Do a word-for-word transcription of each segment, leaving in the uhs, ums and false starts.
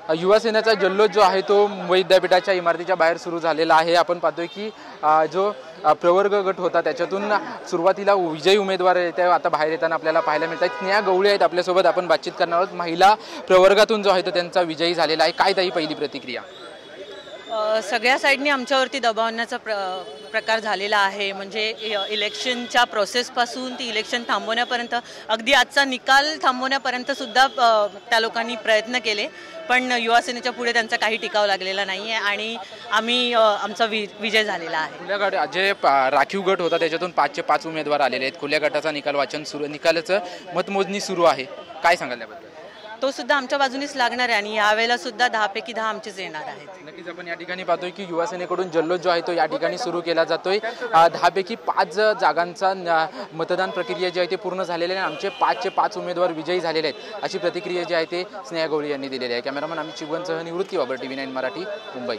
युवा सेनेचा जल्लोष जो आहे तो मुंबई विद्यापीठाच्या इमारतीच्या बाहेर सुरू झालेला आहे। आपण पाहतोय की जो प्रवर्ग गट होता त्याच्यातून सुरुवातीला विजयी उमेदवार ते आता बाहेर येताना आपल्याला पाहायला मिळतात। स्नेहा गवळी आहेत आपल्यासोबत, आपण बातचीत करणार आहोत। महिला प्रवर्गातून जो आहे तो त्यांचा विजयी झालेला आहे। काय ताई पहिली प्रतिक्रिया? सगळ्या साईडनी आमच्यावरती दबावण्याचा प्र प्रकार झालेला आहे। म्हणजे इलेक्शनच्या प्रोसेसपासून ती इलेक्शन थांबवण्यापर्यंत, अगदी आजचा निकाल थांबवण्यापर्यंत सुद्धा त्या लोकांनी प्रयत्न केले, पण युवा सेनेच्या पुढे त्यांचा काही टिकाव लागलेला नाही आहे आणि आम्ही आमचा वि विजय झालेला आहे। खुल्या गट जे राखीव गट होता त्याच्यातून पाचचे पाच उमेदवार आलेले आहेत। खुल्या गटाचा निकाल वाचन सुरू निकालाचं मतमोजणी सुरू आहे, काय सांगाल त्याबद्दल? तो सुद्धा आमच्या बाजूनेच लागणार आहे आणि यावेळेला सुद्धा दहा पैकी दहा आमचेच येणार आहेत। नक्कीच आपण या ठिकाणी पाहतोय की युवा सेनेकडून जल्लोष जो आहे तो या ठिकाणी सुरू केला जातोय। दहा पैकी पाच जागांचा मतदान प्रक्रिया जी आहे ते पूर्ण झालेली आहे। आमचे पाचचे पाच उमेदवार विजयी झालेले आहेत अशी प्रतिक्रिया जी आहे ते स्नेहा गवळी यांनी दिलेली आहे। कॅमेरामन अमित चिगवनसह निवृत्ती बाबर, टीव्ही नाईन मराठी, मुंबई।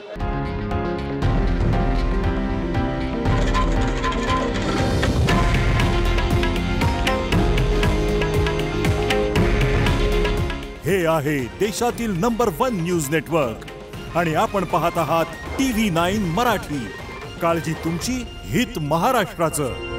हे आहे देशातील नंबर वन न्यूज नेटवर्क आणि आपण पाहत आहात टीव्ही नाईन मराठी। काळजी तुमची, हित महाराष्ट्राचं।